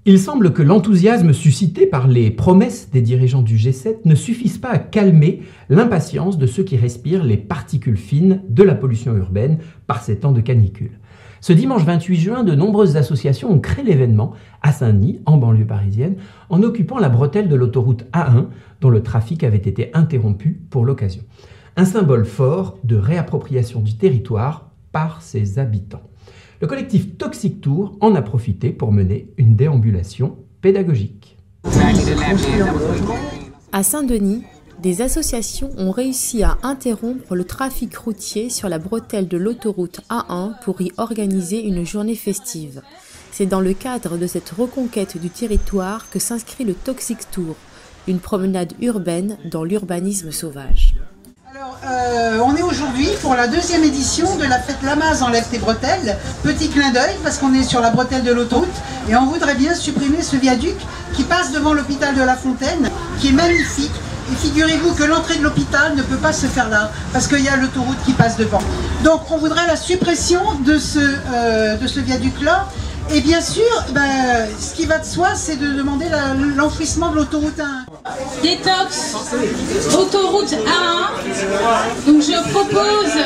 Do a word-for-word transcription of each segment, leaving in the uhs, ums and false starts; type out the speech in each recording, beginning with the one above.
Il semble que l'enthousiasme suscité par les promesses des dirigeants du G sept ne suffise pas à calmer l'impatience de ceux qui respirent les particules fines de la pollution urbaine par ces temps de canicule. Ce dimanche vingt-huit juin, de nombreuses associations ont créé l'événement à Saint-Denis, en banlieue parisienne, en occupant la bretelle de l'autoroute A un, dont le trafic avait été interrompu pour l'occasion. Un symbole fort de réappropriation du territoire par ses habitants. Le collectif Toxic Tour en a profité pour mener une déambulation pédagogique. À Saint-Denis, des associations ont réussi à interrompre le trafic routier sur la bretelle de l'autoroute A un pour y organiser une journée festive. C'est dans le cadre de cette reconquête du territoire que s'inscrit le Toxic Tour, une promenade urbaine dans l'urbanisme sauvage. Alors, euh, on est aujourd'hui pour la deuxième édition de la fête Lamaze enlève tes bretelles. Petit clin d'œil parce qu'on est sur la bretelle de l'autoroute et on voudrait bien supprimer ce viaduc qui passe devant l'hôpital de La Fontaine, qui est magnifique. Et figurez-vous que l'entrée de l'hôpital ne peut pas se faire là parce qu'il y a l'autoroute qui passe devant. Donc on voudrait la suppression de ce, euh, de ce viaduc-là. Et bien sûr, ben, ce qui va de soi, c'est de demander l'enfouissement de l'autoroute A un. Détox, autoroute A un. Donc je propose,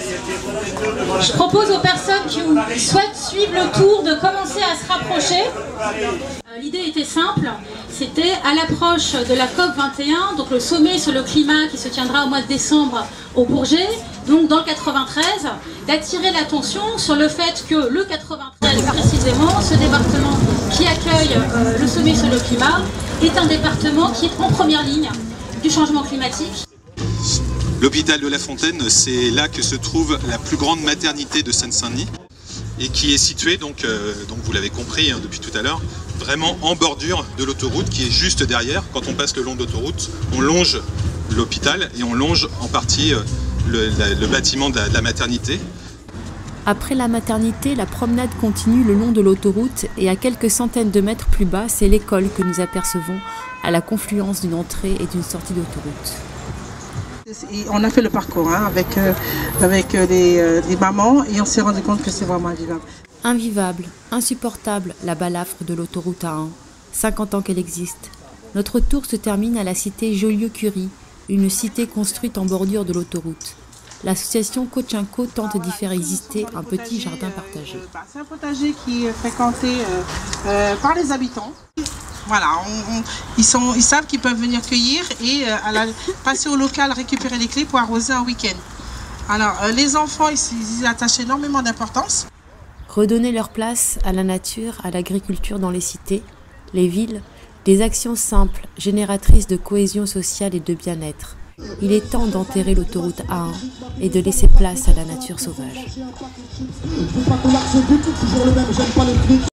je propose aux personnes qui souhaitent suivre le tour de commencer à se rapprocher. L'idée était simple, c'était à l'approche de la COP vingt et un, donc le sommet sur le climat qui se tiendra au mois de décembre au Bourget, donc dans le quatre-vingt-treize, d'attirer l'attention sur le fait que le quatre-vingt-treize, précisément, ce département qui accueille euh, le sommet sur le climat, est un département qui est en première ligne du changement climatique. L'hôpital de La Fontaine, c'est là que se trouve la plus grande maternité de Seine-Saint-Denis et qui est située, donc, euh, donc vous l'avez compris hein, depuis tout à l'heure, vraiment en bordure de l'autoroute qui est juste derrière. Quand on passe le long de l'autoroute, on longe l'hôpital et on longe en partie euh, le, la, le bâtiment de la, de la maternité. Après la maternité, la promenade continue le long de l'autoroute et à quelques centaines de mètres plus bas, c'est l'école que nous apercevons à la confluence d'une entrée et d'une sortie d'autoroute. On a fait le parcours hein, avec, euh, avec euh, les, euh, les mamans et on s'est rendu compte que c'est vraiment invivable. Invivable, insupportable, la balafre de l'autoroute A un. cinquante ans qu'elle existe. Notre tour se termine à la cité Joliot-Curie, une cité construite en bordure de l'autoroute. L'association Kochinko tente d'y faire exister un petit jardin partagé. C'est un potager qui est fréquenté euh, euh, par les habitants. Voilà, on, on, ils, sont, ils savent qu'ils peuvent venir cueillir et euh, à la, passer au local, récupérer les clés pour arroser un week-end. Alors, euh, les enfants, ils, ils y attachent énormément d'importance. Redonner leur place à la nature, à l'agriculture dans les cités, les villes, des actions simples, génératrices de cohésion sociale et de bien-être. Il est temps d'enterrer l'autoroute A un et de laisser place à la nature sauvage.